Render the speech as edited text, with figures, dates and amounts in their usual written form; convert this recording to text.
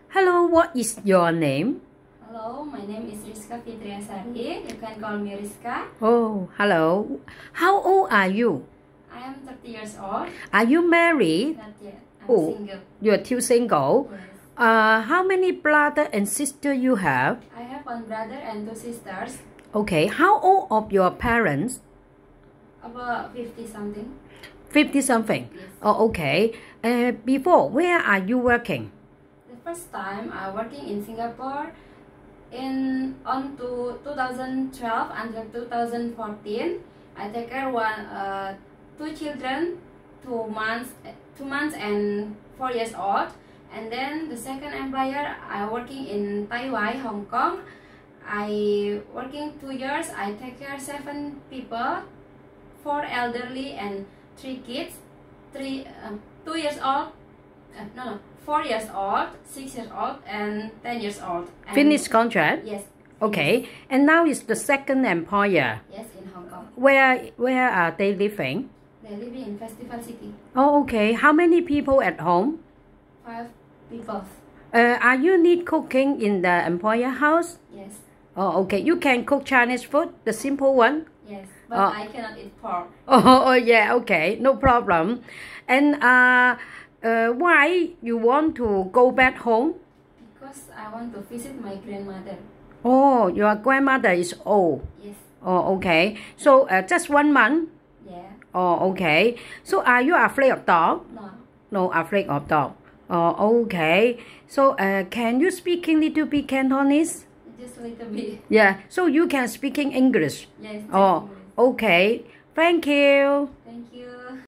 Hello, what is your name? Hello, my name is Rizka Fitriasari. You can call me Rizka. Oh, hello. How old are you? I am 30 years old. Are you married? Not yet. I'm Oh, single. you're still single? Yes. How many brother and sister you have? I have one brother and two sisters. Okay, how old of your parents? About 50 something. 50 something? Yes. Oh, okay. Before, where are you working? The first time I working in Singapore to 2012 until 2014. I take care two children, 2 months and 4 years old. And then the second employer, I working in Taiwan, Hong Kong. I working 2 years. I take care 7 people, 4 elderly and 3 kids. 2 years old. 4 years old, 6 years old, and 10 years old. And Finish contract? Yes. Okay. And now is the second employer. Yes, in Hong Kong. Where are they living? They live in Festival City. Oh, okay. How many people at home? 5 people. Are you need cooking in the employer house? Yes. Oh, okay. You can cook Chinese food, the simple one? Yes, but I cannot eat pork. Oh, yeah, okay. No problem. And why you want to go back home? Because I want to visit my grandmother. Oh, your grandmother is old. Yes. Oh, okay. So just 1 month? Yeah. Oh, okay. So are you afraid of dog? No. No, afraid of dog. Oh, okay. So can you speak a little bit Cantonese? Just a little bit. Yeah. So you can speak in English? Yes. Oh, okay. Thank you. Thank you.